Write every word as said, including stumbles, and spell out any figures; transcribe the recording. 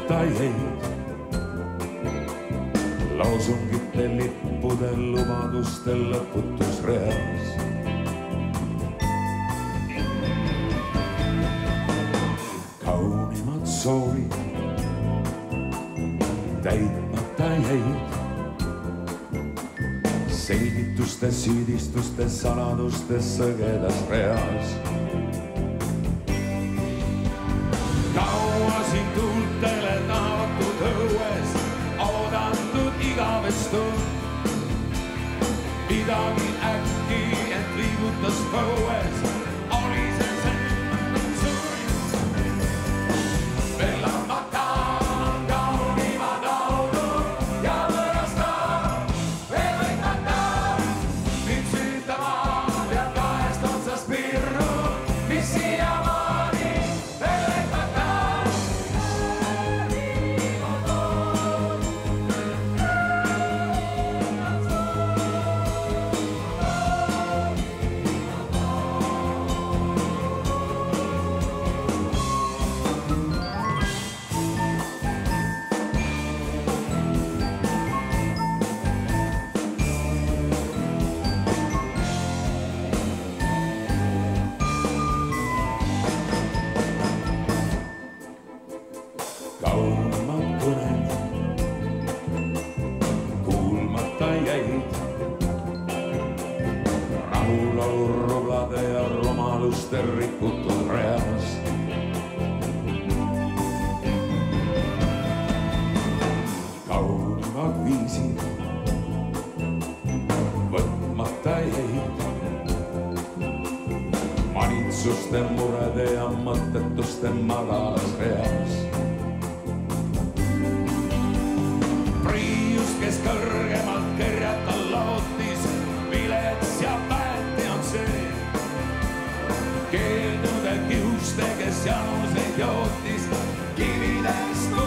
viimatajeid. Lausungite, lippude, lubaduste lõputus reas. Kaunimad soovid täitmata jäid. Selgituste, süüdistuste, saladuste sõgedas reas. Kaua siin tuultele taotud õues, oodatud igavestun. Midagi äkki, et liigutas põues, oli see see suur. Veel lammataan kaunima kaudu ja võrastaan. Veel võimataan, mind süütama ja kahest otsast pirru, mis siiamaani veel võimataan. Kaunimad kõned kuulmata jäid. Rahulaulu roblade ja rumaluste rikutud reas. Kaunimad viisid võtmata jäid. Manitsuste, murede ja mõttetuste madalas reas. Priius, kes kõrgemalt kerjata lootis, vilets ja pääti on see. Keeldude kiuste, kes januseid jootis, kividest